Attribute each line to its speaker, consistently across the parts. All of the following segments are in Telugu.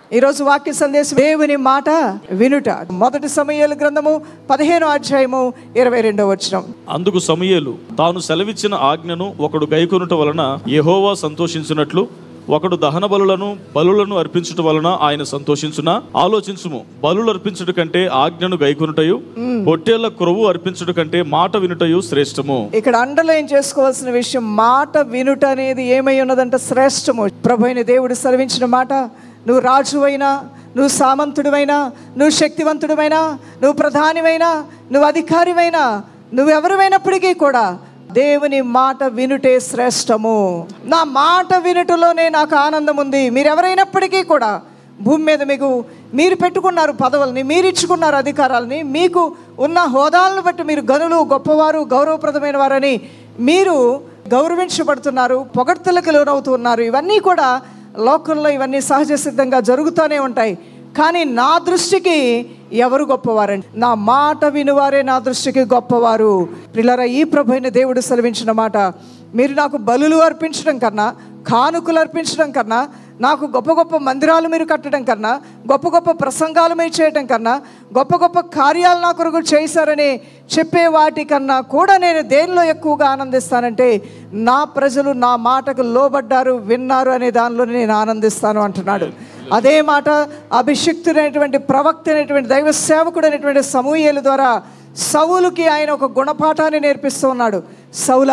Speaker 1: ఈరోజు వాక్య సందేశం దేవుని మాట వినుట. 1 సమూయేలు గ్రంథము 15వ అధ్యాయము 22వ వచనం.
Speaker 2: అందుకు సమూయేలు తాను సెలవిచ్చిన ఆజ్ఞను ఒకడు గైకొనుట వలన యెహోవా సంతోషించినట్లు ఒకడు దహన బలులను అర్పించుట వలన ఆయన సంతోషించునా? ఆలోచించుము, బలులు అర్పించుట కంటే ఆజ్ఞను గైకొనుటయు, పొట్టేళ్ల క్రొవ్వు అర్పించుట కంటే మాట వినుటయు శ్రేష్టము.
Speaker 1: ఇక్కడ అండర్లైన్ చేసుకోవాల్సిన విషయం, మాట వినుట అనేది ఏమై ఉన్నదంటే శ్రేష్టము. ప్రభువైన దేవుడు సెలవించిన మాట, నువ్వు రాజువైనా, నువ్వు సామంతుడివైనా, నువ్వు శక్తివంతుడివైనా, నువ్వు ప్రధానివైనా, నువ్వు అధికారివైనా, నువ్వెవరివైనప్పటికీ కూడా దేవుని మాట వినుటే శ్రేష్టము. నా మాట వినుటలోనే నాకు ఆనందం ఉంది. మీరెవరైనప్పటికీ కూడా భూమి మీద మీరు పెట్టుకున్నారు పదవుల్ని, మీరు ఇచ్చుకున్నారు అధికారాలని, మీకు ఉన్న హోదాలను బట్టి మీరు గనులు, గొప్పవారు, గౌరవప్రదమైన వారని మీరు గౌరవించబడుతున్నారు, పొగడ్తలకు లోనవుతున్నారు. ఇవన్నీ కూడా లోకంలో ఇవన్నీ సహజ సిద్ధంగా జరుగుతూనే ఉంటాయి. కానీ నా దృష్టికి ఎవరు గొప్పవారండి? నా మాట వినువారే నా దృష్టికి గొప్పవారు. ప్రియులారా, ఈ ప్రభువైన దేవుడు సెలవించిన మాట, మీరు నాకు బలులు అర్పించడం కన్నా, కానుకలు అర్పించడం కన్నా, నాకు గొప్ప గొప్ప మందిరాలు మీరు కట్టడం కన్నా, గొప్ప గొప్ప ప్రసంగాలు మీరు చేయడం కన్నా, గొప్ప గొప్ప కార్యాలు నా కొరకు చేశారని చెప్పే వాటికన్నా కూడా నేను దేనిలో ఎక్కువగా ఆనందిస్తానంటే, నా ప్రజలు నా మాటకు లోబడ్డారు, విన్నారు అనే దానిలో నేను ఆనందిస్తాను అంటున్నాడు. అదే మాట అభిషిక్తుడైనటువంటి ప్రవక్త అయినటువంటి దైవ సేవకుడు అయినటువంటి సమూయేలు ద్వారా సౌలుకి ఆయన ఒక గుణపాఠాన్ని నేర్పిస్తూ ఉన్నాడు. సౌలా,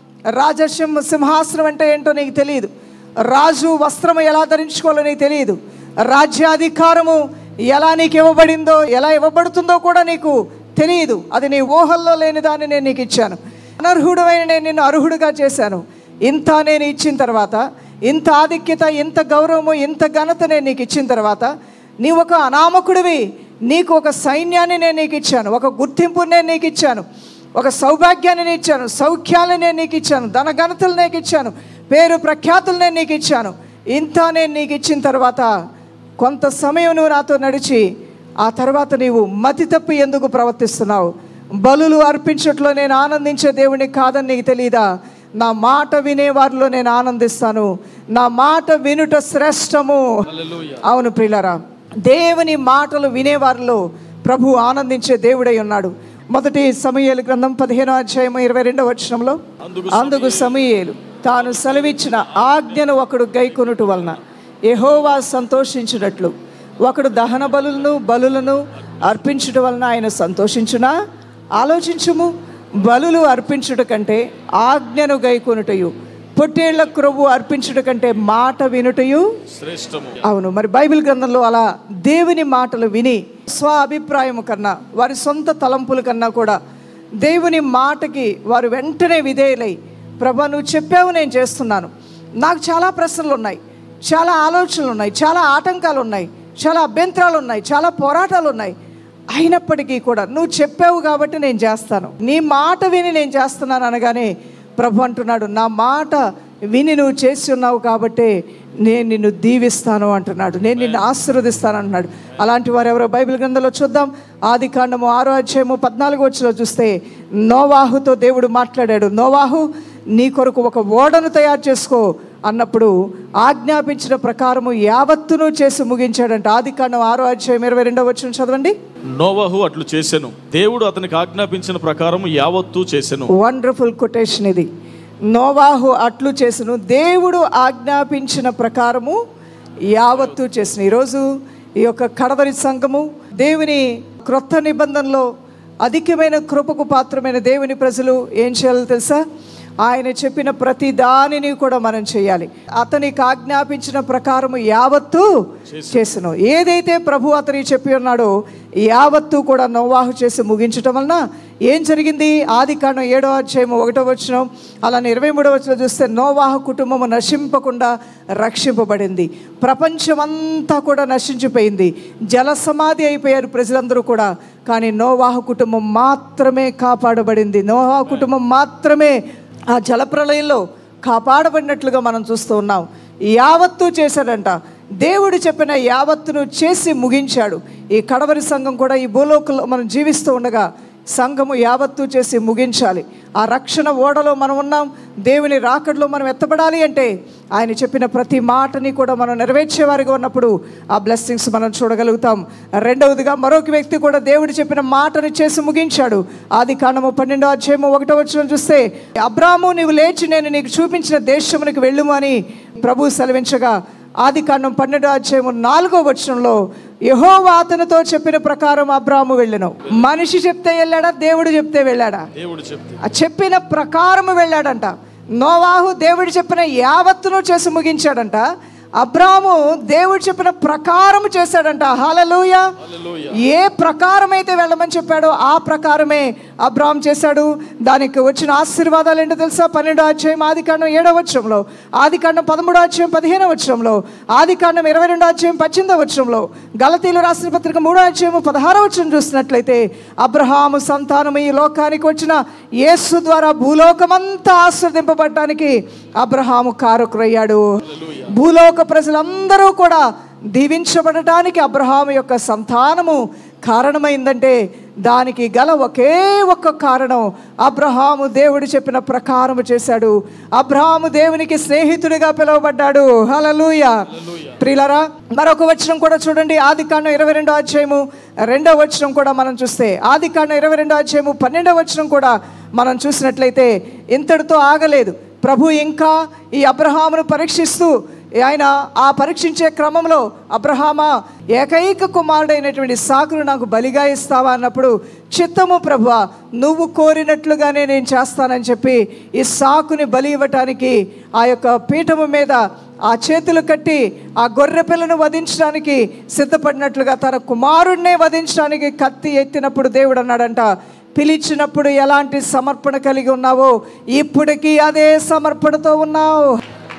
Speaker 1: సింహాసనం అంటే ఏంటో నీకు తెలియదు, రాజు వస్త్రము ఎలా ధరించుకోవాలో నీకు తెలియదు, రాజ్యాధికారము ఎలా నీకు ఇవ్వబడిందో, ఎలా ఇవ్వబడుతుందో కూడా నీకు తెలియదు. అది నీ ఊహల్లో లేని దాన్ని నేను నీకు ఇచ్చాను. అనర్హుడమైన నేను నిన్ను అర్హుడుగా చేశాను. ఇంత నేను ఇచ్చిన తర్వాత, ఇంత ఆధిక్యత, ఇంత గౌరవము, ఇంత ఘనత నేను నీకు ఇచ్చిన తర్వాత, నీ ఒక అనామకుడివి, నీకు ఒక సైన్యాన్ని నేను నీకు ఇచ్చాను, ఒక గుర్తింపుని నేను నీకు ఇచ్చాను, ఒక సౌభాగ్యాన్ని నేను ఇచ్చాను, సౌఖ్యాలను నేను నీకు ఇచ్చాను, ధన ఘనతలు నీకు ఇచ్చాను, పేరు ప్రఖ్యాతులు నేను నీకు ఇచ్చాను. ఇంత నేను నీకు ఇచ్చిన తర్వాత కొంత సమయం నువ్వు నాతో నడిచి ఆ తర్వాత నీవు మతి తప్పి ఎందుకు ప్రవర్తిస్తున్నావు? బలులు అర్పించట్లో నేను ఆనందించే దేవుడిని కాదని నీకు తెలియదా? నా మాట వినేవారిలో నేను ఆనందిస్తాను. నా మాట వినుట శ్రేష్టము. అవును ప్రియులారా, దేవుని మాటలు వినేవారిలో ప్రభు ఆనందించే దేవుడై ఉన్నాడు. 1 సమూయేలు గ్రంథం 15వ అధ్యాయం 22వ వచనంలో, అందుకు సమూయేలు తాను సెలవిచ్చిన ఆజ్ఞను ఒకడు గైకొనుట వలన యెహోవా సంతోషించినట్లు ఒకడు దహన బలులను అర్పించుట వలన ఆయన సంతోషించునా? ఆలోచించుము, బలులు అర్పించుట కంటే ఆజ్ఞను గైకొనుటయు, పొట్టేళ్ల క్రొవ్వు అర్పించుట కంటే మాట వినుటయు శ్రేష్టము. అవును, మరి బైబిల్ గ్రంథంలో అలా దేవుని మాటలు విని స్వ అభిప్రాయము కన్నా, వారి సొంత తలంపుల కన్నా కూడా దేవుని మాటకి వారు వెంటనే విధేయులై, ప్రభా నువ్వు చెప్పావు, నేను చేస్తున్నాను. నాకు చాలా ప్రశ్నలు ఉన్నాయి, చాలా ఆలోచనలు ఉన్నాయి, చాలా ఆటంకాలు ఉన్నాయి, చాలా అభ్యంతరాలు ఉన్నాయి, చాలా పోరాటాలు ఉన్నాయి. అయినప్పటికీ కూడా నువ్వు చెప్పావు కాబట్టి నేను చేస్తాను, నీ మాట విని నేను చేస్తున్నాను అనగానే ప్రభు అంటున్నాడు, నా మాట విని నువ్వు చేసి ఉన్నావు కాబట్టి నేను నిన్ను దీవిస్తాను అంటున్నాడు, నేను నిన్ను ఆశీర్వదిస్తాను అంటున్నాడు. అలాంటి వారు ఎవరో బైబిల్ గ్రంథంలో చూద్దాం. ఆదికాండము 6వ అధ్యాయము 14వ వచనంలో చూస్తే నోవాహుతో దేవుడు మాట్లాడాడు. నోవాహు, నీ కొరకు ఒక ఓడను తయారు చేసుకో అన్నప్పుడు ఆజ్ఞాపించిన ప్రకారము యావత్తును చేసి ముగించాడంట. ఆదికాండం 6వ అధ్యాయం 22వ వచనం చదవండి.
Speaker 2: నోవాహు అట్లు చేసెను, దేవుడు అతనికి ఆజ్ఞాపించిన ప్రకారము యావత్తు చేసెను. వండర్ఫుల్
Speaker 1: కొటేషన్ ఇది. నోవాహు అట్లు చేసెను, దేవుడు ఆజ్ఞాపించిన ప్రకారము యావత్తు చేసెను. ఈరోజు ఈ యొక్క కడవరి సంఘము దేవుని క్రొత్త నిబంధనలో అధికమైన కృపకు పాత్రమైన దేవుని ప్రజలు ఏం చేయాలో తెలుసా? ఆయన చెప్పిన ప్రతి దానిని కూడా మనం చేయాలి. అతనికి ఆజ్ఞాపించిన ప్రకారము యావత్తు చేసెను. ఏదైతే ప్రభు అతనికి చెప్పి ఉన్నాడో యావత్తు కూడా నోవాహు చేసి ముగించటం వలన ఏం జరిగింది? ఆదికాండం 7వ అధ్యాయం 1వ వచనం, అలానే 23వ వచనం చూస్తే నోవాహు కుటుంబము నశింపకుండా రక్షింపబడింది. ప్రపంచమంతా కూడా నశించిపోయింది, జల సమాధి అయిపోయారు ప్రజలందరూ కూడా. కానీ నోవాహు కుటుంబం మాత్రమే కాపాడబడింది. నోవాహు కుటుంబం మాత్రమే ఆ జలప్రలయంలో కాపాడబడినట్లుగా మనం చూస్తూ ఉన్నాం. యావత్తు చేశాడంట. దేవుడు చెప్పిన యావత్తును చేసి ముగించాడు. ఈ కడవరి సంఘం కూడా ఈ భూలోకంలో మనం జీవిస్తూ ఉండగా సంఘము యావత్తు చేసి ముగించాలి. ఆ రక్షణ ఓడలో మనం ఉన్నాం. దేవుని రాకడలో మనం ఎత్తబడాలి అంటే ఆయన చెప్పిన ప్రతి మాటని కూడా మనం నెరవేర్చేవారిగా ఉన్నప్పుడు ఆ బ్లెస్సింగ్స్ మనం చూడగలుగుతాం. రెండవదిగా మరొక వ్యక్తి కూడా దేవుడు చెప్పిన మాటని చేసి ముగించాడు. ఆదికాండము 12:1 చూస్తే, అబ్రాము నీవు లేచి నేను నీకు చూపించిన దేశమునికి వెళ్ళుము అని ప్రభు సెలవించగా, ఆదికాండం 12:4 యెహోవా అతనితో చెప్పిన ప్రకారం అబ్రాము వెళ్ళెను. మనిషి చెప్తే వెళ్ళాడా, దేవుడు చెప్తే వెళ్ళాడా? చెప్పిన ప్రకారం వెళ్ళాడంట. నోవాహు దేవుడు చెప్పిన యావత్తును చేసి ముగించాడంట. అబ్రాము దేవుడు చెప్పిన ప్రకారం చేశాడంట. హల్లెలూయా. ఏ ప్రకారం అయితే వెళ్ళమని చెప్పాడో ఆ ప్రకారమే అబ్రాము చేశాడు. దానికి వచ్చిన ఆశీర్వాదాలు ఏంటో తెలుసా? 12 ఆదికాండం 7 ఆదికాండం 13 15 ఆదికాండం 22 18 గలతీలు రాసిన పత్రిక 3 చూసినట్లయితే, అబ్రహాము సంతానం ఈ లోకానికి వచ్చిన యేసు ద్వారా భూలోకమంతా ఆశీర్వదింపబడటానికి అబ్రహాము కారకుడయ్యాడు. భూలోక ప్రజలందరూ కూడా దీవించబడటానికి అబ్రహాము యొక్క సంతానము కారణమైందంటే దానికి గల ఒకే ఒక్క కారణం, అబ్రహాము దేవుడు చెప్పిన ప్రకారము చేశాడు. అబ్రహాము దేవునికి స్నేహితుడిగా పిలువబడ్డాడు. హల్లెలూయా. ప్రియులారా, మరొక వచనం కూడా చూడండి. ఆదికాండం 22:2 కూడా మనం చూస్తే, ఆదికాండం 22:12 కూడా మనం చూసినట్లయితే ఇంతటితో ఆగలేదు. ప్రభు ఇంకా ఈ అబ్రహామును పరీక్షిస్తూ ఆయన ఆ పరీక్షించే క్రమంలో, అబ్రహామా ఏకైక కుమారుడైనటువంటి ఇస్సాకును నాకు బలిగా ఇస్తావా అన్నప్పుడు, చిత్తము ప్రభువా, నువ్వు కోరినట్లుగానే నేను చేస్తానని చెప్పి ఇస్సాకుని బలి ఇవ్వటానికి ఆ యొక్క పీఠము మీద ఆ చేతులు కట్టి ఆ గొర్రె పిల్లను వధించడానికి సిద్ధపడినట్లుగా తన కుమారుడినే వధించడానికి కత్తి ఎత్తినప్పుడు దేవుడు అన్నాడంట, పిలిచినప్పుడు ఎలాంటి సమర్పణ కలిగి ఉన్నావో ఇప్పటికీ అదే సమర్పణతో ఉన్నావు.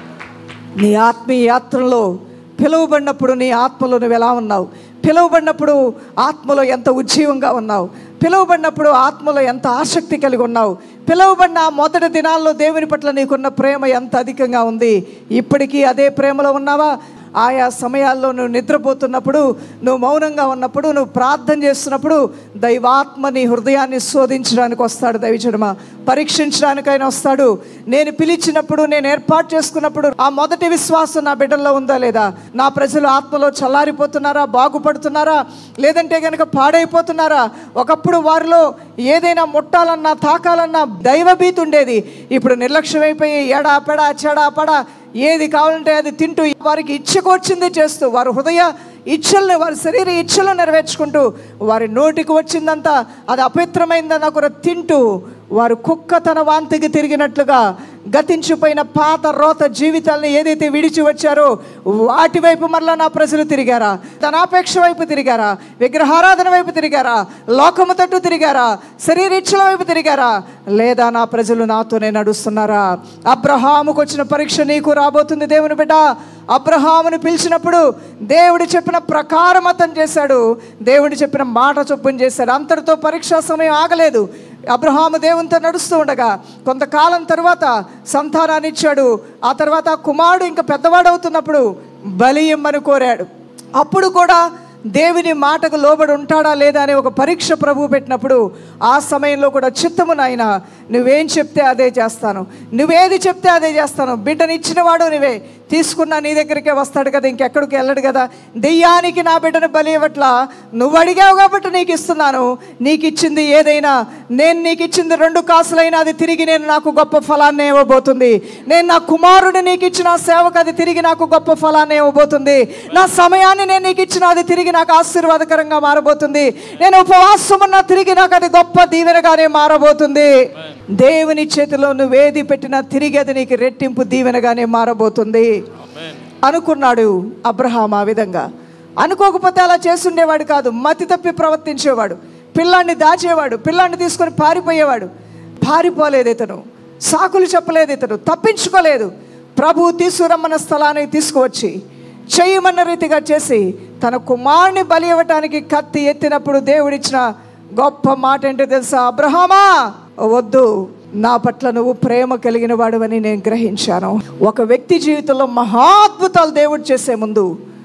Speaker 1: నీ ఆత్మీయ యాత్రలో పిలువబడినప్పుడు నీ ఆత్మలో నువ్వు ఎలా ఉన్నావు? పిలువబడినప్పుడు ఆత్మలో ఎంత ఉజ్జీవంగా ఉన్నావు? పిలువబడినప్పుడు ఆత్మలో ఎంత ఆసక్తి కలిగి ఉన్నావు? పిలువబడిన మొదటి దినాల్లో దేవుని పట్ల నీకున్న ప్రేమ ఎంత అధికంగా ఉంది? ఇప్పటికీ అదే ప్రేమలో ఉన్నావా? ఆయా సమయాల్లో నువ్వు నిద్రపోతున్నప్పుడు, నువ్వు మౌనంగా ఉన్నప్పుడు, నువ్వు ప్రార్థన చేస్తున్నప్పుడు దైవాత్మ నీ హృదయాన్ని శోధించడానికి వస్తాడు. దైవజనమా, పరీక్షించడానికైనా వస్తాడు. నేను పిలిచినప్పుడు, నేను ఏర్పాటు చేసుకున్నప్పుడు ఆ మొదటి విశ్వాసం నా బిడ్డల్లో ఉందా లేదా? నా ప్రజలు ఆత్మలో చల్లారిపోతున్నారా, బాగుపడుతున్నారా, లేదంటే కనుక పాడైపోతున్నారా? ఒకప్పుడు వారిలో ఏదైనా ముట్టాలన్నా తాకాలన్నా దైవభీతి ఉండేది. ఇప్పుడు నిర్లక్ష్యమైపోయి ఎడాపెడా చెడాపడా ఏది కావాలంటే అది తింటూ, వారికి ఇచ్చకొచ్చింది చేస్తూ, వారి హృదయ ఇచ్చల్ని, వారి శరీర ఇచ్చలను నెరవేర్చుకుంటూ, వారి నోటికి వచ్చిందంతా అది అపవిత్రమైందని ఒకరు తింటూ, వారు కుక్క తన వాంతికి తిరిగినట్లుగా గతించిపోయిన పాత రోత జీవితాలను ఏదైతే విడిచి వచ్చారో వాటి వైపు మరలా నా ప్రజలు తిరిగారా? ధనాపేక్ష వైపు తిరిగారా? విగ్రహారాధన వైపు తిరిగారా? లోకము తట్టు తిరిగారా? శరీరీచ్ఛల వైపు తిరిగారా? లేదా నా ప్రజలు నాతోనే నడుస్తున్నారా? అబ్రహాముకు వచ్చిన పరీక్ష నీకు రాబోతుంది దేవుని బిడ్డ. అబ్రహామును పిలిచినప్పుడు దేవుడు చెప్పిన ప్రకారం అతను చేశాడు. దేవుడు చెప్పిన మాట చొప్పున చేశాడు. అంతటితో పరీక్షా సమయం ఆగలేదు. అబ్రహాము దేవునితో నడుస్తూ ఉండగా కొంతకాలం తర్వాత సంతానాన్ని ఇచ్చాడు. ఆ తర్వాత కుమారుడు ఇంకా పెద్దవాడు అవుతున్నప్పుడు బలి ఇమ్మని కోరాడు. అప్పుడు కూడా దేవుని మాటకు లోబడి ఉంటాడా లేదా అనే ఒక పరీక్ష ప్రభువు పెట్టినప్పుడు ఆ సమయంలో కూడా చిత్తము నాయన, నువ్వేం చెప్తే అదే చేస్తాను, నువ్వేది చెప్తే అదే చేస్తాను. బిడ్డని ఇచ్చినవాడు నువ్వే, తీసుకున్నా నీ దగ్గరికే వస్తాడు కదా, ఇంకెక్కడికి వెళ్ళడు కదా. దెయ్యానికి నా బిడ్డను బలి ఇవ్వట్లా, నువ్వు అడిగావు కాబట్టి నీకు ఇస్తున్నాను. నీకు ఇచ్చింది ఏదైనా, నేను నీకు ఇచ్చింది 2 కాసులైనా అది తిరిగి నేను నాకు గొప్ప ఫలాన్ని ఇవ్వబోతుంది. నేను నా కుమారుడు నీకు ఇచ్చిన సేవకు అది తిరిగి నాకు గొప్ప ఫలాన్ని ఇవ్వబోతుంది. నా సమయాన్ని నేను నీకు ఇచ్చిన అది తిరిగి నాకు ఆశీర్వాదకరంగా మారబోతుంది. నేను ఉపవాసం ఉన్న తిరిగి నాకు అది గొప్ప దీవెనగానే మారబోతుంది. దేవుని చేతిలో నువ్వేది పెట్టినా తిరిగి అది నీకు రెట్టింపు దీవెనగానే మారబోతుంది అనుకున్నాడు అబ్రహాం. ఆ విధంగా అనుకోకపోతే అలా చేస్తుండేవాడు కాదు. మతి తప్పి ప్రవర్తించేవాడు, పిల్లాన్ని దాచేవాడు, పిల్లాన్ని తీసుకొని పారిపోయేవాడు. పారిపోలేదు ఇతను, సాకులు చెప్పలేదు ఇతను, తప్పించుకోలేదు. ప్రభు తీసుకురమ్మన్న స్థలానికి తీసుకువచ్చి చేయమన్న రీతిగా చేసి తన కుమారుని బలి ఇవ్వటానికి కత్తి ఎత్తినప్పుడు దేవుడిచ్చిన గొప్ప మాట ఏంటో తెలుసా? అబ్రహామా, వద్దు, నా పట్ల నువ్వు ప్రేమ కలిగిన వాడువని నేను గ్రహించాను. ఒక వ్యక్తి జీవితంలో మహాద్భుతాలు దేవుడు చేసే ముందు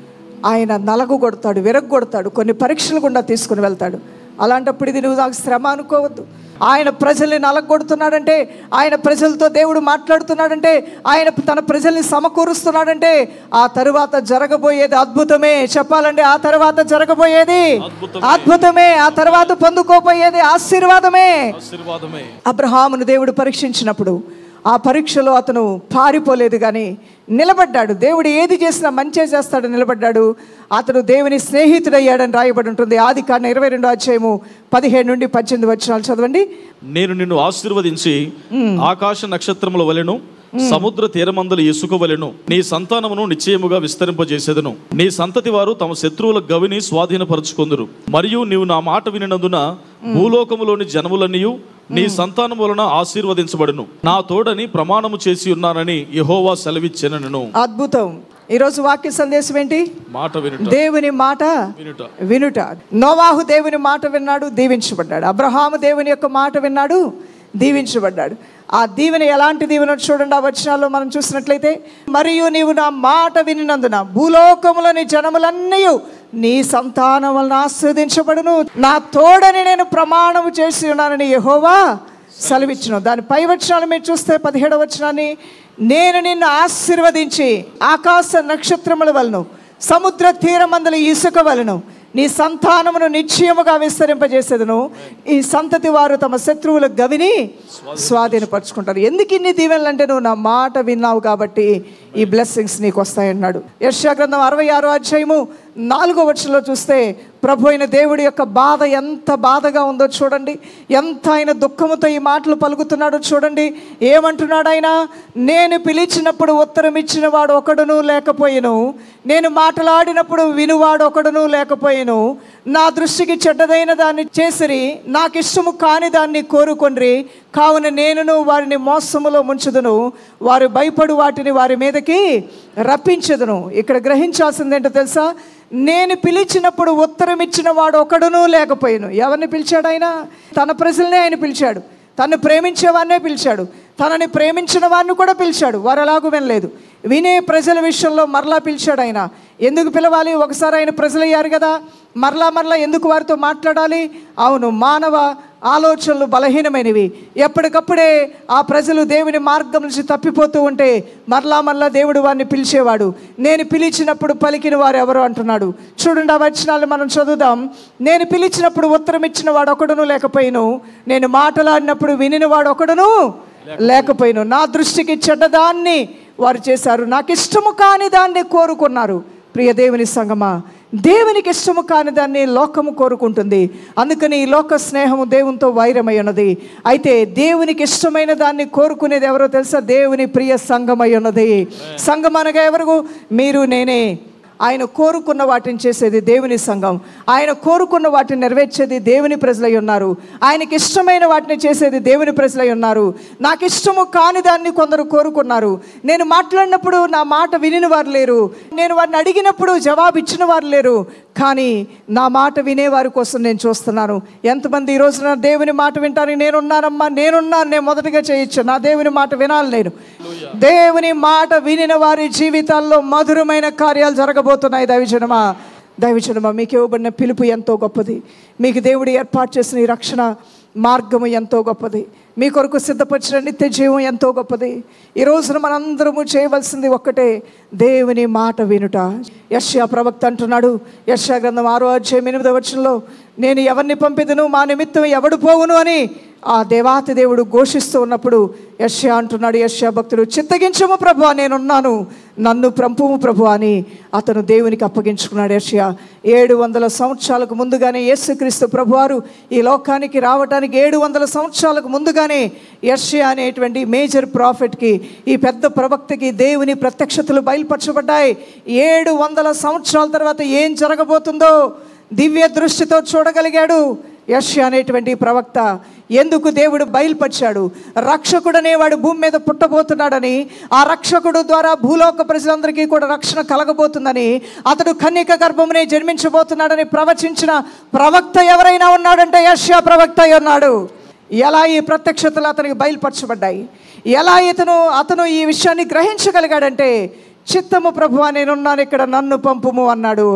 Speaker 1: ఆయన నలగొడతాడు, విరగొడతాడు, కొన్ని పరీక్షలు గుండా తీసుకుని వెళ్తాడు. అలాంటప్పుడు ఇది నువ్వు నాకు శ్రమ అనుకోవద్దు, ఆయన ప్రజల్ని నలగొడుతున్నాడంటే, ఆయన ప్రజలతో దేవుడు మాట్లాడుతున్నాడంటే, ఆయన తన ప్రజల్ని సమకూరుస్తున్నాడంటే ఆ తరువాత జరగబోయేది అద్భుతమే. చెప్పాలంటే ఆ తర్వాత జరగబోయేది అద్భుతమే, ఆ తర్వాత పొందుకోబోయేది ఆశీర్వాదమే. అబ్రహామును దేవుడు పరీక్షించినప్పుడు ఆ పరీక్షలో అతను పారిపోలేదు, కానీ నిలబడ్డాడు. దేవుడు ఏది చేసినా మంచి చేస్తాడు, నిలబడ్డాడు. అతను దేవుని స్నేహితుడయ్యాడని రాయబడి ఉంటుంది. ఆదికాండం 22వ అధ్యాయము 17 నుండి 18 వచనాలు చదవండి.
Speaker 2: నేను నిన్ను ఆశీర్వదించి ఆకాశ నక్షత్రముల వలెను సముద్ర తీరమందల ఇసుక వలెను నీ సంతానమును నిశ్చయముగా విస్తరింపజేసేదను. నీ సంతతి వారు తమ శత్రువుల గవిని స్వాధీనపరచుకొందురు. మరియు నీవు నా మాట వినినందున భూలోకములోని జనములన్నీయు నీ సంతానం వలన ఆశీర్వదించబడును. నా తోడని ప్రమాణము చేసి ఉన్నానని యెహోవా సెలవిచ్చెనను.
Speaker 1: అద్భుతం. ఈరోజు వాక్య సందేశం ఏంటి?
Speaker 2: మాట వినుట,
Speaker 1: దేవుని మాట వినుట. నోవాహు దేవుని మాట విన్నాడు, దీవించబడ్డాడు. అబ్రహాము దేవుని యొక్క మాట విన్నాడు, దీవించబడ్డాడు. ఆ దీవెన ఎలాంటి దీవెన చూడండి. ఆ వచనాల్లో మనం చూసినట్లయితే, మరియు నీవు నా మాట వినినందున భూలోకములోని జనములన్నీ నీ సంతానం వలన ఆశీర్వదించబడును. నా తోడని నేను ప్రమాణము చేసి ఉన్నానని యెహోవా సెలవిచ్చును. దాని పై వచనాలు మీరు చూస్తే 17వ వచనాన్ని, నేను నిన్ను ఆశీర్వదించి ఆకాశ నక్షత్రముల వలను సముద్ర తీరమందల ఇసుక వలను నీ సంతానమును నిశ్చయముగా విస్తరింపజేసేదను. ఈ సంతతి వారు తమ శత్రువుల గవిని స్వాధీనపరచుకుంటారు. ఎందుకు ఇన్ని దీవెనలు అంటే, నువ్వు నా మాట విన్నావు కాబట్టి ఈ బ్లెస్సింగ్స్ నీకు వస్తాయన్నాడు. యెషయా గ్రంథం 66వ అధ్యాయము 4వ వచనంలో చూస్తే ప్రభు అయిన దేవుడి యొక్క బాధ ఎంత బాధగా ఉందో చూడండి. ఎంత ఆయన దుఃఖముతో ఈ మాటలు పలుకుతున్నాడో చూడండి. ఏమంటున్నాడు ఆయన? నేను పిలిచినప్పుడు ఉత్తరం ఇచ్చిన వాడు ఒకడును లేకపోయెను, నేను మాట్లాడినప్పుడు వినువాడు ఒకడును లేకపోయెను. నా దృష్టికి చెడ్డదైన దాన్ని చేసిరి, నాకు ఇష్టము కాని దాన్ని కోరుకొండ్రి. కావున నేనును వారిని మోసములో ముంచుదును, వారు భయపడు వాటిని వారి మీదకి రప్పించదును. ఇక్కడ గ్రహించాల్సింది ఏంటో తెలుసా? నేను పిలిచినప్పుడు ఉత్తరం ఇచ్చిన వాడు ఒకడును లేకపోయాను. ఎవరిని పిలిచాడు ఆయన? తన ప్రజలనే ఆయన పిలిచాడు. తను ప్రేమించే వారినే పిలిచాడు. తనని ప్రేమించిన వారిని కూడా పిలిచాడు. వారు ఎలాగూ వినలేదు. వినే ప్రజల విషయంలో మరలా పిలిచాడు ఆయన. ఎందుకు పిలవాలి? ఒకసారి ఆయన ప్రజలయ్యారు కదా, మరలా ఎందుకు వారితో మాట్లాడాలి? అవును, మానవ ఆలోచనలు బలహీనమైనవి. ఎప్పటికప్పుడే ఆ ప్రజలు దేవుని మార్గం నుంచి తప్పిపోతూ ఉంటే మరలా దేవుడు వారిని పిలిచేవాడు. నేను పిలిచినప్పుడు పలికిన వారు ఎవరు అంటున్నాడు. చూడండి, ఆ వచనాలు మనం చదువుదాం. నేను పిలిచినప్పుడు ఉత్తరం ఇచ్చిన వాడు ఒకడును లేకపోయిను, నేను మాట్లాడినప్పుడు వినిన వాడు ఒకడును లేకపోయిను. నా దృష్టికి చెడ్డదాన్ని వారు చేశారు, నాకు ఇష్టము కాని దాన్ని కోరుకున్నారు. ప్రియ దేవుని సంగమా, దేవునికి ఇష్టము కాని దాన్ని లోకము కోరుకుంటుంది. అందుకని ఈ లోక స్నేహము దేవునితో వైరమై ఉన్నది. అయితే దేవునికి ఇష్టమైన దాన్ని కోరుకునేది ఎవరో తెలుసా? దేవుని ప్రియ సంఘమై ఉన్నది. సంఘం అనగా ఎవరు? మీరు, నేనే. ఆయన కోరుకున్న వాటిని చేసేది దేవుని సంఘం. ఆయన కోరుకున్న వాటిని నెరవేర్చేది దేవుని ప్రజలై ఉన్నారు. ఆయనకి ఇష్టమైన వాటిని చేసేది దేవుని ప్రజలై ఉన్నారు. నాకు ఇష్టము కాని దాన్ని కొందరు కోరుకున్నారు. నేను మాట్లాడినప్పుడు నా మాట వినిన వారు లేరు, నేను వారిని అడిగినప్పుడు జవాబు ఇచ్చిన వారు లేరు. కానీ నా మాట వినేవారి కోసం నేను చూస్తున్నాను. ఎంతమంది ఈ రోజున దేవుని మాట వింటారు? నేనున్నానమ్మా, నేనున్నాను, నేను మొదటిగా చేయొచ్చు. నా దేవుని మాట వినాలి. నేను దేవుని మాట వినిన వారి జీవితాల్లో మధురమైన కార్యాలు జరగబోతున్నాయి. దైవజనమా, మీకు ఇవ్వబడిన పిలుపు ఎంతో గొప్పది. మీకు దేవుడు ఏర్పాటు చేసిన ఈ రక్షణ మార్గము ఎంతో గొప్పది. మీ కొరకు సిద్ధపరిచిన నిత్య జీవం ఎంతో గొప్పది. ఈ రోజున మనందరము చేయవలసింది ఒక్కటే, దేవుని మాట వినుట. యెషయా ప్రవక్త అంటున్నాడు, యెషయా గ్రంథం 6వ అధ్యాయం 8వ వచనంలో, నేను ఎవరిని పంపిదును, మా నిమిత్తం ఎవడు పోవును అని ఆ దేవాతి దేవుడు ఘోషిస్తూ ఉన్నప్పుడు యెషయా అంటున్నాడు, యెషయా భక్తుడు, చిత్తగించము ప్రభువా, నేనున్నాను, నన్ను పంపుము ప్రభువా అని అతను దేవునికి అప్పగించుకున్నాడు. యెషయా 700 సంవత్సరాలకు ముందుగానే యేసుక్రీస్తు ప్రభువారు ఈ లోకానికి రావడానికి 700 సంవత్సరాలకు ముందుగానే యెషయా అనేటువంటి మేజర్ ప్రాఫిట్కి, ఈ పెద్ద ప్రవక్తకి దేవుని ప్రత్యక్షతలు బయలుపరచబడ్డాయి. 700 సంవత్సరాల తర్వాత ఏం జరగబోతుందో దివ్య దృష్టితో చూడగలిగాడు యెషయా అనేటువంటి ప్రవక్త. ఎందుకు దేవుడు బయలుపరిచాడు? రక్షకుడనేవాడు భూమి మీద పుట్టబోతున్నాడని, ఆ రక్షకుడు ద్వారా భూలోక ప్రజలందరికీ కూడా రక్షణ కలగబోతుందని, అతడు కన్యక గర్భమునే జన్మించబోతున్నాడని ప్రవచించిన ప్రవక్త ఎవరైనా ఉన్నాడంటే యెషయా ప్రవక్త ఉన్నాడు. ఎలా ఈ ప్రత్యక్షతలు అతనికి బయలుపరచబడ్డాయి? ఎలా అతను ఈ విషయాన్ని గ్రహించగలిగాడంటే, చిత్తము ప్రభువా, నేనున్నాను ఇక్కడ, నన్ను పంపుము అన్నాడు.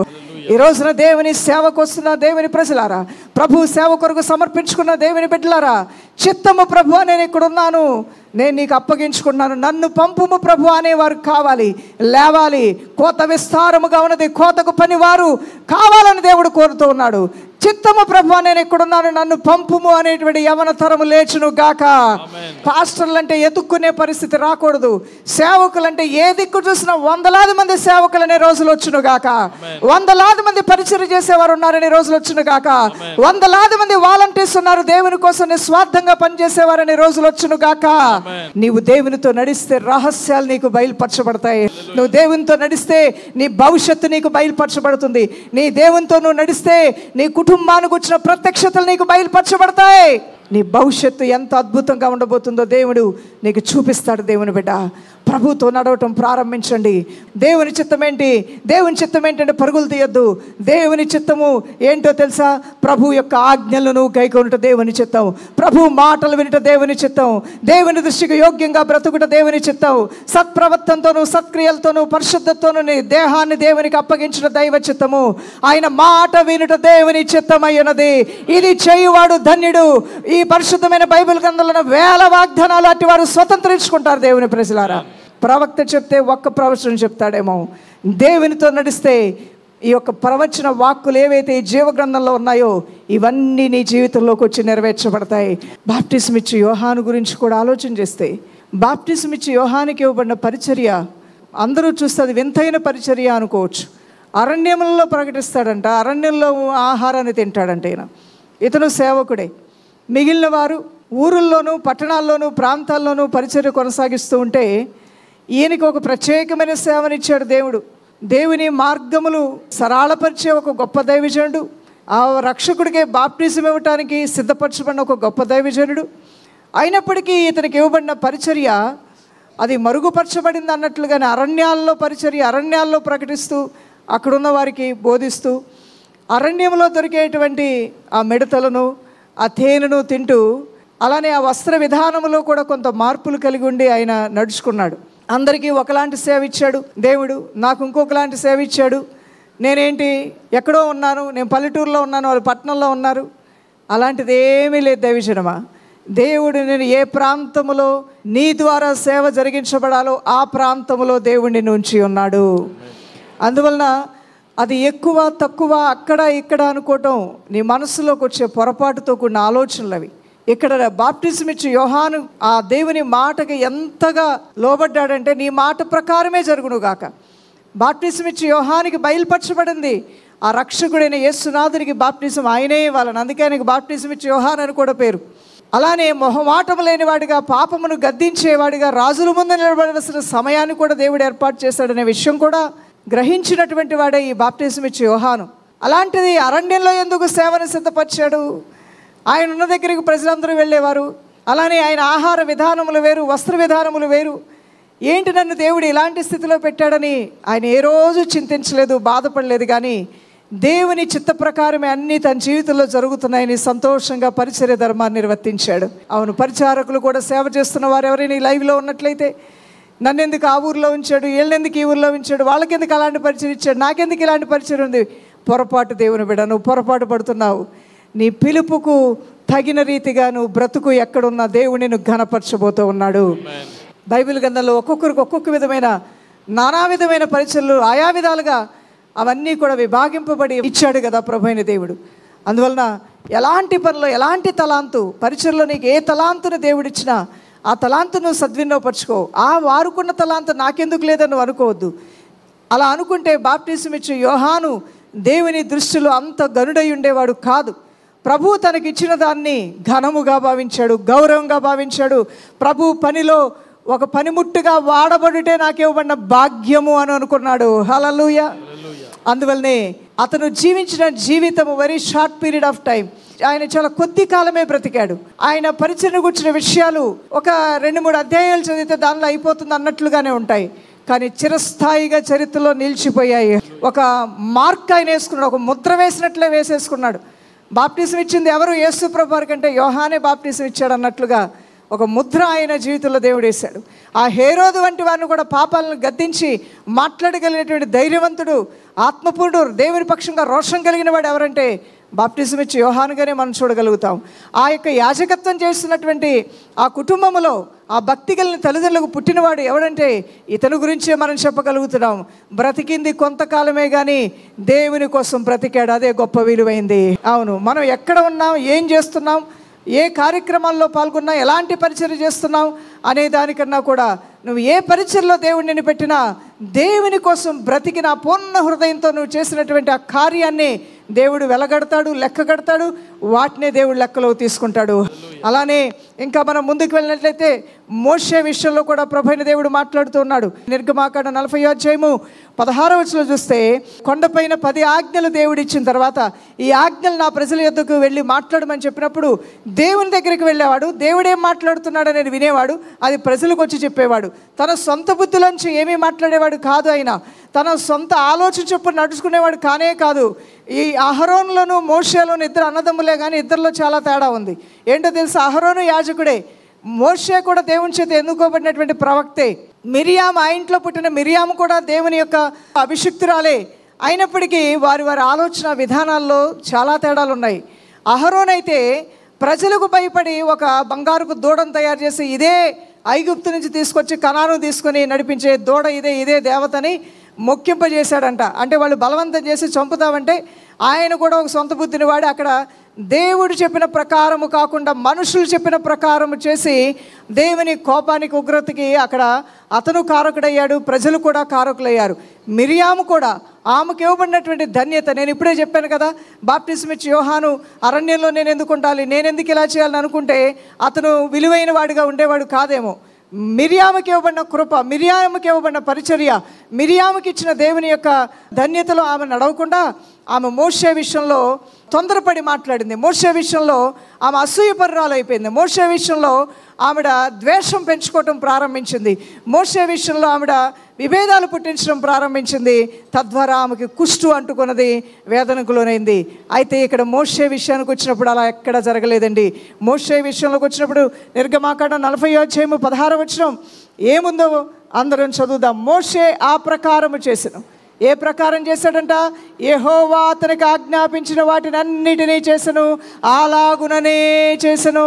Speaker 1: ఈ రోజున దేవుని సేవకు వస్తున్న దేవుని ప్రజలారా, ప్రభు సేవ కొరకు సమర్పించుకున్న దేవుని బిడ్డలారా, చిత్తము ప్రభు నేను ఇక్కడ ఉన్నాను, నేను నీకు అప్పగించుకున్నాను, నన్ను పంపుము ప్రభు అనేవారు కావాలి, లేవాలి. కోత విస్తారముగా ఉన్నది, కోతకు పనివారు కావాలని దేవుడు కోరుతూ ఉన్నాడు. చిత్తము ప్రభు నేను ఎక్కడున్నాను, నన్ను పంపుము అనేటువంటి యవన తరము లేచును గాక. పాస్టర్లు అంటే ఎదుక్కునే పరిస్థితి రాకూడదు. సేవకులంటే ఏ దిక్కు చూసినా వందలాది మంది సేవకులనే రోజులు వచ్చును గాక. వందలాది మంది పరిచయం చేసేవారు ఉన్నారనే రోజులు వచ్చును గాక. వందలాది మంది వాలంటీర్స్ ఉన్నారు, దేవుని కోసం నిస్వార్థంగా పనిచేసేవారనే రోజులు వచ్చును గాక. నీవు దేవునితో నడిస్తే రహస్యాలు నీకు బయలుపరచబడతాయి. నువ్వు దేవునితో నడిస్తే నీ భవిష్యత్తు నీకు బయలుపరచబడుతుంది. నీ దేవునితో నువ్వు నడిస్తే నీ కుటుంబానికి వచ్చిన ప్రత్యక్షతలు నీకు బయలుపరచబడతాయి. నీ భవిష్యత్తు ఎంత అద్భుతంగా ఉండబోతుందో దేవుడు నీకు చూపిస్తాడు. దేవుని బిడ్డ, ప్రభుతో నడవటం ప్రారంభించండి. దేవుని చిత్తం ఏంటి, దేవుని చిత్తం ఏంటంటే పరుగులు తీయొద్దు. దేవుని చిత్తము ఏంటో తెలుసా? ప్రభు యొక్క ఆజ్ఞలను గైకొనుట దేవుని చిత్తం, ప్రభు మాటలు వినుట దేవుని చిత్తం, దేవుని దృష్టికి యోగ్యంగా బ్రతుకుట దేవుని చిత్తం, సత్ప్రవర్తనతోనూ సత్క్రియలతోనూ పరిశుద్ధతోనూ నీ దేహాన్ని దేవునికి అప్పగించిన దైవ చిత్తము, ఆయన మాట వినుట దేవుని చిత్తమయ్యున్నది. ఇది చేయువాడు ధన్యుడు. ఈ పరిశుద్ధమైన బైబిల్ గ్రంథంలో వేల వాగ్దానాలు అట్టి వారు స్వతంత్రించుకుంటారు. దేవుని ప్రజలారా, ప్రవక్త చెప్తే ఒక్క ప్రవచనం చెప్తాడేమో, దేవునితో నడిస్తే ఈ యొక్క ప్రవచన వాక్కులు ఏవైతే ఈ జీవ గ్రంథంలో ఉన్నాయో ఇవన్నీ నీ జీవితంలోకి వచ్చి నెరవేర్చబడతాయి. బాప్టిజం ఇచ్చి యోహాను గురించి కూడా ఆలోచన చేస్తే, బాప్టిజం ఇచ్చి యోహానికి ఇవ్వబడిన పరిచర్య అందరూ చూస్తే అది వింతైన పరిచర్య అనుకోవచ్చు. అరణ్యములలో ప్రకటిస్తాడంట, అరణ్యంలో ఆహారాన్ని తింటాడంట. ఇతను సేవకుడే. మిగిలిన వారు ఊరుల్లోనూ పట్టణాల్లోనూ ప్రాంతాల్లోనూ పరిచర్య కొనసాగిస్తూ ఉంటే ఈయనకి ఒక ప్రత్యేకమైన సేవనిచ్చాడు దేవుడు. దేవుని మార్గములు సరళపరిచే ఒక గొప్ప దైవజనుడు, ఆ రక్షకుడికే బాప్టిజం ఇవ్వటానికి సిద్ధపరచబడిన ఒక గొప్ప దైవజనుడు. అయినప్పటికీ ఇతనికి ఇవ్వబడిన పరిచర్య అది మరుగుపరచబడింది అన్నట్లుగానే అరణ్యాల్లో పరిచర్య, అరణ్యాల్లో ప్రకటిస్తూ అక్కడున్న వారికి బోధిస్తూ అరణ్యంలో దొరికేటువంటి ఆ మిడతలను ఆ తేనెను తింటూ, అలానే ఆ వస్త్ర విధానంలో కూడా కొంత మార్పులు కలిగి ఉండి ఆయన నడుచుకున్నాడు. అందరికీ ఒకలాంటి సేవ ఇచ్చాడు దేవుడు, నాకు ఇంకొకలాంటి సేవ ఇచ్చాడు. నేనేంటి ఎక్కడో ఉన్నాను, నేను పల్లెటూరులో ఉన్నాను, వాళ్ళు పట్టణంలో ఉన్నారు. అలాంటిది ఏమీ లేదు దైవజనమా. దేవుడు నేను ఏ ప్రాంతంలో నీ ద్వారా సేవ జరిగించబడాలో ఆ ప్రాంతంలో దేవుడిని ఉంచి ఉన్నాడు. అందువలన అది ఎక్కువ తక్కువ అక్కడ ఇక్కడ అనుకోవటం నీ మనసులోకి వచ్చే పొరపాటుతో కూడిన ఆలోచనలు అవి. ఇక్కడ బాప్టిజం ఇచ్చి యోహాను ఆ దేవుని మాటకి ఎంతగా లోబడ్డాడంటే, నీ మాట ప్రకారమే జరుగును గాక. బాప్టిజం ఇచ్చి యోహానికి బయలుపరచబడింది ఆ రక్షకుడైన యేసునాథునికి బాప్టిజం ఆయనే ఇవ్వాలని. అందుకే ఆయనకి బాప్టిజం ఇచ్చి యోహాను అని కూడా పేరు. అలానే మొహమాటం లేనివాడిగా, పాపమును గద్దించేవాడిగా, రాజుల ముందు నిలబడాల్సిన సమయాన్ని కూడా దేవుడు ఏర్పాటు చేశాడనే విషయం కూడా గ్రహించినటువంటి వాడే ఈ బాప్టిజం ఇచ్చి యోహాను. అలాంటిది అరణ్యంలో ఎందుకు సేవను సిద్ధపరిచాడు? ఆయన ఉన్న దగ్గరికి ప్రజలందరూ వెళ్ళేవారు. అలానే ఆయన ఆహార విధానములు వేరు, వస్త్ర విధానములు వేరు. ఏంటి నన్ను దేవుడు ఇలాంటి స్థితిలో పెట్టాడని ఆయన ఏ రోజు చింతించలేదు, బాధపడలేదు. కానీ దేవుని చిత్త ప్రకారమే అన్నీ తన జీవితంలో జరుగుతున్నాయని సంతోషంగా పరిచర్య ధర్మాన్ని నిర్వర్తించాడు. అవును, పరిచారకులు కూడా సేవ చేస్తున్న వారు ఎవరైనా ఈ లైవ్లో ఉన్నట్లయితే, నన్నెందుకు ఆ ఊర్లో ఉంచాడు, వీళ్ళెందుకు ఈ ఊర్లో ఉంచాడు, వాళ్ళకెందుకు అలాంటి పరిచయం ఇచ్చాడు, నాకెందుకు ఇలాంటి పరిచయం ఉంది? పొరపాటు దేవుని బిడ్డ, నువ్వు పొరపాటు పడుతున్నావు. నీ పిలుపుకు తగిన రీతిగా నువ్వు బ్రతుకు ఎక్కడున్నా దేవుని నువ్వు ఘనపరచబోతూ ఉన్నాడు. బైబిల్ గ్రంథంలో ఒక్కొక్కరికి ఒక్కొక్క విధమైన నానా విధమైన పరిచయలు ఆయా విధాలుగా అవన్నీ కూడా విభాగింపబడి ఇచ్చాడు కదా ప్రభు అయిన దేవుడు. అందువలన ఎలాంటి పనిలో ఎలాంటి తలాంతు, పరిచయలో నీకు ఏ తలాంతును దేవుడిచ్చినా ఆ తలాంతును సద్వినియోగపరచుకో. ఆ వారుకున్న తలాంతు నాకెందుకు లేదని నువ్వు అనుకోవద్దు. అలా అనుకుంటే బాప్టిజం ఇచ్చే యోహాను దేవుని దృష్టిలో అంత గనుడై ఉండేవాడు కాదు. ప్రభు తనకిచ్చిన దాన్ని ఘనముగా భావించాడు, గౌరవంగా భావించాడు. ప్రభు పనిలో ఒక పనిముట్టుగా వాడబడుటే నాకు ఇవ్వబడిన భాగ్యము అని అనుకున్నాడు. హల్లెలూయా. అందువల్లనే అతను జీవించిన జీవితం very short period of time. ఆయన చాలా కొద్ది కాలమే బ్రతికాడు. ఆయన పరిచయం గురించిన విషయాలు ఒక 2-3 అధ్యాయాలు చదివితే దానిలో అయిపోతుంది అన్నట్లుగానే ఉంటాయి. కానీ చిరస్థాయిగా చరిత్రలో నిలిచిపోయాయి. ఒక మార్క్ ఆయన వేసుకున్నాడు, ఒక ముద్ర వేసినట్లే వేసేసుకున్నాడు. బాప్టిజం ఇచ్చింది ఎవరు? యేసు ప్రభువారి కంటే యోహానే బాప్టిజం ఇచ్చాడు అన్నట్లుగా ఒక ముద్ర ఆయన జీవితంలో దేవుడు వేశాడు. ఆ హేరోదు వంటి వారిని కూడా పాపాలను గద్దించి మాట్లాడగలిగినటువంటి ధైర్యవంతుడు, ఆత్మపూర్ణుడు, దేవుని పక్షంగా రోషం కలిగిన వాడు ఎవరంటే బాప్టిజం ఇచ్చి యోహానుగానే మనం చూడగలుగుతాం. ఆ యొక్క యాజకత్వం చేస్తున్నటువంటి ఆ కుటుంబంలో ఆ భక్తి కలిగిన తల్లిదండ్రులకు పుట్టినవాడు ఎవడంటే ఇతని గురించే మనం చెప్పగలుగుతున్నాం. బ్రతికింది కొంతకాలమే కానీ దేవుని కోసం బ్రతికాడు, అదే గొప్ప విలువైంది. అవును, మనం ఎక్కడ ఉన్నాం, ఏం చేస్తున్నాం, ఏ కార్యక్రమాల్లో పాల్గొన్నా, ఎలాంటి పరిచర్య చేస్తున్నాం అనే దానికన్నా కూడా నువ్వు ఏ పరిచర్లో దేవుడు నిన్ను పెట్టినా దేవుని కోసం బ్రతికిన పూర్ణ హృదయంతో నువ్వు చేసినటువంటి ఆ కార్యాన్ని దేవుడు వెలగడతాడు, లెక్క కడతాడు, వాటినే దేవుడు లెక్కలో తీసుకుంటాడు. అలానే ఇంకా మనం ముందుకు వెళ్ళినట్లయితే మోషే విషయంలో కూడా ప్రభువైన దేవుడు మాట్లాడుతూ ఉన్నాడు. నిర్గమాకాండ 40వ అధ్యాయము 16వ వచనంలో చూస్తే, కొండపైన 10 ఆజ్ఞలు దేవుడు ఇచ్చిన తర్వాత ఈ ఆజ్ఞలు నా ప్రజల యొద్దకు వెళ్ళి మాట్లాడమని చెప్పినప్పుడు దేవుని దగ్గరికి వెళ్ళేవాడు. దేవుడేం మాట్లాడుతున్నాడు అనేది వినేవాడు, అది ప్రజలకు వచ్చి చెప్పేవాడు. తన సొంత బుద్ధిలోంచి ఏమీ మాట్లాడేవాడు కాదు. ఆయన తన సొంత ఆలోచన చొప్పున నడుచుకునేవాడు కానే కాదు. ఈ అహరోనులోను మోషేలోను ఇద్దరు అన్నదమ్ములే, కానీ ఇద్దరిలో చాలా తేడా ఉంది. ఏంటో తెలుసా? అహరోను యాజకుడే, మోషే కూడా దేవుని చేత ఎన్నుకోబడినటువంటి ప్రవక్తే. మిరియాము, ఆ ఇంట్లో పుట్టిన మిరియాము కూడా దేవుని యొక్క అభిషిక్తురాలే. అయినప్పటికీ వారి వారి ఆలోచన విధానాల్లో చాలా తేడాలు ఉన్నాయి. అహరోన్ అయితే ప్రజలకు భయపడి ఒక బంగారుపు దూడను తయారు చేసి ఇదే ఐగుప్తు నుంచి తీసుకొచ్చి కనాను తీసుకొని నడిపించే దూడ ఇదే దేవతని మొక్కింపజేశాడంట. అంటే వాళ్ళు బలవంతం చేసి చంపుతామంటే ఆయన కూడా ఒక సొంత బుద్ధిని వాడి అక్కడ దేవుడు చెప్పిన ప్రకారము కాకుండా మనుషులు చెప్పిన ప్రకారము చేసి దేవుని కోపానికి, ఉగ్రతకి అక్కడ అతను కారకుడయ్యాడు, ప్రజలు కూడా కారకులయ్యారు. మిరియాము కూడా ఆమెకు ఇవ్వబడినటువంటి ధన్యత, నేను ఇప్పుడే చెప్పాను కదా, బాప్టిజం ఇచ్చి యోహాను అరణ్యంలో నేను ఎందుకు ఉండాలి, నేను ఎందుకు ఇలా చేయాలని అనుకుంటే అతను విలువైన వాడిగా ఉండేవాడు కాదేమో. మిరియాముకి ఇవ్వబడిన కృప, మిరియాముకి ఇవ్వబడిన పరిచర్య, మిరియాముకి ఇచ్చిన దేవుని యొక్క ధన్యతలో ఆమె నడవకుండా ఆమె మోషే విషయంలో తొందరపడి మాట్లాడింది. మోషే విషయంలో ఆమె అసూయపరురాలు అయిపోయింది. మోషే విషయంలో ఆవిడ ద్వేషం పెంచుకోవటం ప్రారంభించింది. మోషే విషయంలో ఆవిడ విభేదాలు పుట్టించడం ప్రారంభించింది. తద్వారా ఆమెకి కుష్టు అంటుకున్నది, వేదనకు లోనైంది. అయితే ఇక్కడ మోషే విషయానికి వచ్చినప్పుడు అలా ఎక్కడ జరగలేదండి. మోషే విషయంలోకి వచ్చినప్పుడు నిర్గమాకాండ 40వ అధ్యాయము 16వ వచనం ఏముందో అందరం చదువుదాం. మోషే ఆ ప్రకారము చేసెను. ఏ ప్రకారం చేశాడంట? యెహోవా అతనికి ఆజ్ఞాపించిన వాటిని అన్నిటినీ చేసెను, అలాగుననే చేసెను.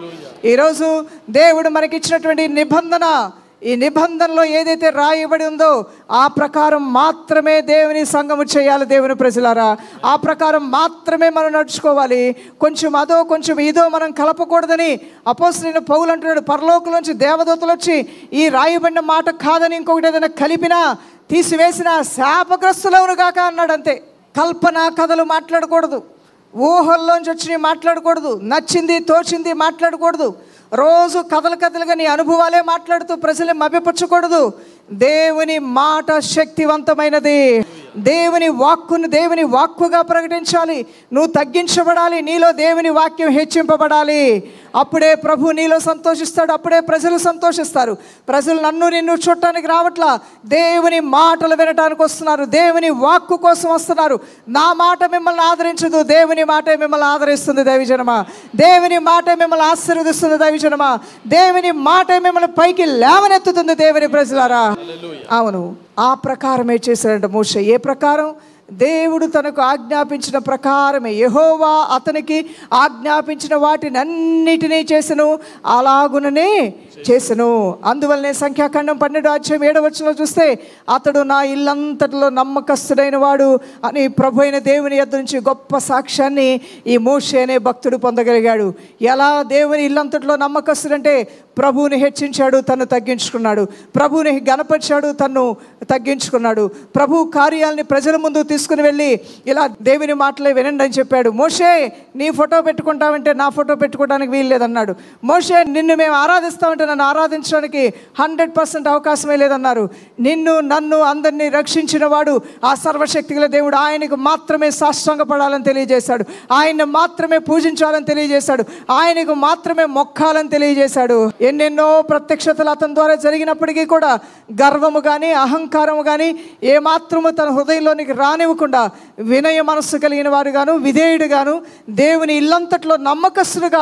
Speaker 1: ఈరోజు దేవుడు మనకిచ్చినటువంటి నిబంధన, ఈ నిబంధనలో ఏదైతే రాయబడి ఉందో ఆ ప్రకారం మాత్రమే దేవుని సంఘము చేయాలి. దేవుని ప్రజలారా, ఆ ప్రకారం మాత్రమే మనం నడుచుకోవాలి. కొంచెం అదో కొంచెం ఇదో మనం కలపకూడదని అపోస్తలుడైన పౌలు అంటున్నాడు. పరలోకంలోంచి దేవదూతలు వచ్చి ఈ రాయబడిన మాట కాదని ఇంకొకటి ఏదైనా కలిపినా తీసివేసిన శాపగ్రస్తులవును గాక అన్నాడు. అంతే. కల్పన కథలు మాట్లాడకూడదు, ఊహల్లోంచి వచ్చినవి మాట్లాడకూడదు, నచ్చింది తోచింది మాట్లాడకూడదు, రోజు కథలుగా నీ అనుభవాలే మాట్లాడుతూ ప్రజల్ని మభ్యపరచకూడదు. దేవుని మాట శక్తివంతమైనది. దేవుని వాక్కును దేవుని వాక్కుగా ప్రకటించాలి. నువ్వు తగ్గించబడాలి, నీలో దేవుని వాక్యం హెచ్చింపబడాలి. అప్పుడే ప్రభు నీలో సంతోషిస్తాడు, అప్పుడే ప్రజలు సంతోషిస్తారు. ప్రజలు నన్ను నిన్ను చూడటానికి రావట్లా, దేవుని మాటలు వినటానికి వస్తున్నారు, దేవుని వాక్కు కోసం వస్తున్నారు. నా మాట మిమ్మల్ని ఆదరించదు, దేవుని మాటే మిమ్మల్ని ఆదరిస్తుంది దైవజనమా. దేవుని మాటే మిమ్మల్ని ఆశీర్వదిస్తుంది దైవజనమా. దేవుని మాటే మిమ్మల్ని పైకి లేవనెత్తుతుంది దేవుని ప్రజలారా. అవును, ఆ ప్రకారమే చేశాడంట మోషే. ఏ ప్రకారం? దేవుడు తనకు ఆజ్ఞాపించిన ప్రకారమే. యెహోవా అతనికి ఆజ్ఞాపించిన వాటిని అన్నిటినీ చేసెను, అలాగుననే చేసెను. అందువల్లనే సంఖ్యాకాండం 12వ అధ్యాయం 7వ వచనంలో చూస్తే, అతడు నా ఇల్లంతటిలో నమ్మకస్తుడైన వాడు అని ప్రభు అయిన దేవుని యొద్ద నుంచి గొప్ప సాక్ష్యాన్ని ఈ మోషే అనే భక్తుడు పొందగలిగాడు. ఎలా దేవుని ఇల్లంతటిలో నమ్మకస్తుడంటే ప్రభువుని హెచ్చించాడు, తను తగ్గించుకున్నాడు. ప్రభువుని గణపరిచాడు, తను తగ్గించుకున్నాడు. ప్రభు కార్యాలని ప్రజల ముందు తీసుకుని వెళ్ళి ఇలా దేవుని మాటలే వినండి అని చెప్పాడు. మోషే, నీ ఫోటో పెట్టుకుంటామంటే నా ఫోటో పెట్టుకోవడానికి వీలు లేదన్నాడు. మోషే, నిన్ను మేము ఆరాధిస్తామంటే నన్ను ఆరాధించడానికి 100% అవకాశమే లేదన్నారు. నిన్ను నన్ను అందరినీ రక్షించిన వాడు ఆ సర్వశక్తిగల దేవుడు, ఆయనకు మాత్రమే సాష్టాంగపడాలని తెలియజేశాడు, ఆయన్ని మాత్రమే పూజించాలని తెలియజేశాడు, ఆయనకు మాత్రమే మొక్కాలని తెలియజేశాడు. ఎన్నెన్నో ప్రత్యక్షతలు అతని ద్వారా జరిగినప్పటికీ కూడా గర్వము కానీ అహంకారము కానీ ఏమాత్రము తన హృదయంలోనికి రానివ్వకుండా వినయ మనస్సు కలిగిన వారుగాను విధేయుడుగాను దేవుని ఇల్లంతట్లో నమ్మకస్తుడుగా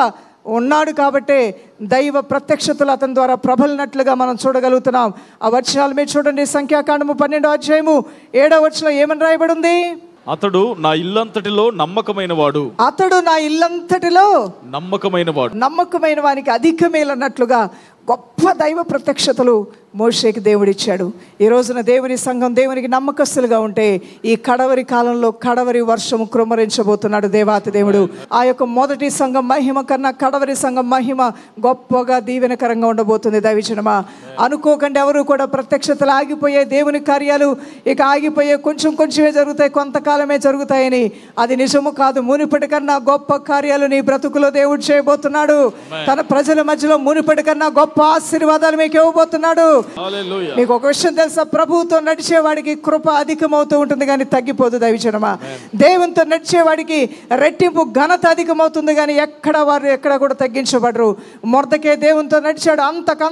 Speaker 1: ఉన్నాడు కాబట్టే దైవ ప్రత్యక్షతలు అతని ద్వారా ప్రబలినట్లుగా మనం చూడగలుగుతున్నాం. ఆ వచనాలు మీరు చూడండి. సంఖ్యాకాండము 12వ అధ్యాయము 7వ వచనం ఏమని రాయబడి ఉంది?
Speaker 2: అతడు నా ఇల్లంతటిలో నమ్మకమైన వాడు.
Speaker 1: అతడు నా ఇల్లంతటిలో
Speaker 2: నమ్మకమైన వాడు.
Speaker 1: నమ్మకమైన వానికి అధికమేలన్నట్లుగా గొప్ప దైవ ప్రత్యక్షతలు మోషేకి దేవుడిచ్చాడు. ఈ రోజున దేవుని సంఘం దేవునికి నమ్మకస్తులుగా ఉంటే ఈ కడవరి కాలంలో కడవరి వర్షము కృమ్మరించబోతున్నాడు దేవాతి దేవుడు. ఆ యొక్క మొదటి సంఘం మహిమ కన్నా కడవరి సంఘం మహిమ గొప్పగా దీవెనకరంగా ఉండబోతుంది. దైవజనమా, అనుకోకండి ఎవరు కూడా ప్రత్యక్షతలు ఆగిపోయే దేవుని కార్యాలు ఇక ఆగిపోయే కొంచెమే జరుగుతాయి, కొంతకాలమే జరుగుతాయని. అది నిజము కాదు. మునిపటి కన్నా గొప్ప కార్యాలు నీ బ్రతుకులో దేవుడు చేయబోతున్నాడు. తన ప్రజల మధ్యలో మునిపటి కన్నా గొప్ప ఆశీర్వాదాలు మీకు ఇవ్వబోతున్నాడు. మీకు ఒక విషయం తెలుసా? ప్రభువుతో నడిచేవాడికి కృప అధికమవుతూ ఉంటుంది కానీ తగ్గిపోదు. దైవజనమా, దేవునితో నడిచేవాడికి రెట్టింపు ఘనత అధికమవుతుంది కానీ ఎక్కడ కూడా తగ్గించబడరు. మొర్దెకై దేవునితో నడిచాడు.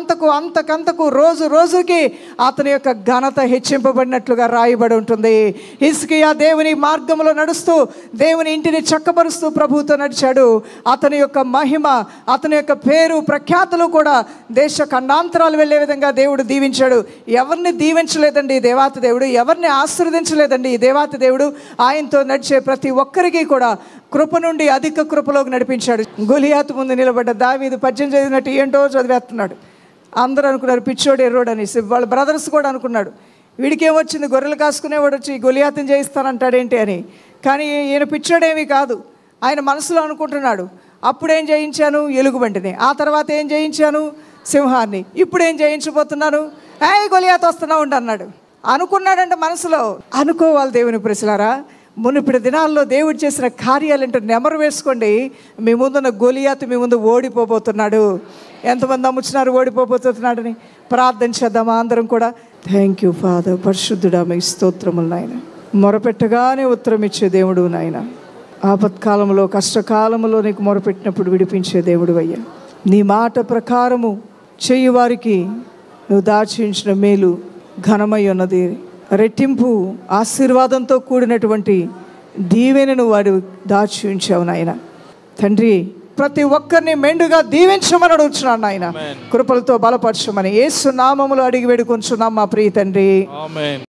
Speaker 1: అంతకంతకు రోజు రోజుకి అతని యొక్క ఘనత హెచ్చింపబడినట్లుగా రాయబడి ఉంటుంది. హిజ్కియా దేవుని మార్గంలో నడుస్తూ దేవుని ఇంటిని చక్కబరుస్తూ ప్రభువుతో నడిచాడు. అతని యొక్క మహిమ, అతని యొక్క పేరు ప్రఖ్యాతులు కూడా దేశ ఖండాంతరాలు వెళ్ళే విధంగా దేవుడు దీవించాడు. ఎవరిని దీవించలేదండి ఈ దేవాతి దేవుడు, ఎవరిని ఆశీర్వదించలేదండి ఈ దేవాతి దేవుడు. ఆయనతో నడిచే ప్రతి ఒక్కరికి కూడా కృప నుండి అధిక కృపలోకి నడిపించాడు. గొలియాతు ముందు నిలబడ్డ దావీదు పద్యం చదివినట్టు ఏంటో చదివేస్తున్నాడు. అందరూ అనుకున్నారు పిచ్చోడు ఎర్రోడు అనేసి. వాళ్ళ బ్రదర్స్ కూడా అనుకున్నాడు వీడికి ఏమొచ్చింది, గొర్రెలు కాసుకునేవాడు వచ్చి గొలియాతుని జయిస్తానంటాడేంటి అని. కానీ ఈయన పిచ్చోడేమీ కాదు. ఆయన మనసులో అనుకుంటున్నాడు, అప్పుడేం జయించాను ఎలుగుబంటిని, ఆ తర్వాత ఏం జయించాను సింహాన్ని, ఇప్పుడు ఏం జయించబోతున్నాను, గొలియాతు వస్తున్నా ఉండి అన్నాడు. అనుకున్నాడంటే మనసులో. అనుకోవాలి దేవుని ప్రజలారా. మునుపటి దినాల్లో దేవుడు చేసిన కార్యాలంటే నెమరు వేసుకోండి. మీ ముందున్న గొలియాతు మీ ముందు ఓడిపోబోతున్నాడు. ఎంతమంది నమ్ముచున్నారు ఓడిపోబోతున్నాడని? ప్రార్థన చేద్దామా అందరం కూడా? Thank you father. పరిశుద్ధుడా మీ స్తోత్రములు నాయన. మొరపెట్టగానే ఉత్తరం ఇచ్చే దేవుడు నాయన. ఆపత్కాలంలో కష్టకాలంలో నీకు మొరపెట్టినప్పుడు విడిపించే దేవుడు అయ్యా. నీ మాట ప్రకారము చేయువారికి నువ్వు దాచించిన మేలు ఘనమై ఉన్నది. రెట్టింపు ఆశీర్వాదంతో కూడినటువంటి దీవెనను వాడు దాచి ఉంచావు నాయన. తండ్రి, ప్రతి ఒక్కరిని మెండుగా దీవించమని అడుగుచున్నాను నాయన. కృపలతో బలపరచమని యేసు నామములో అడిగి వేడుకొంచున్నాం మా ప్రియ తండ్రి.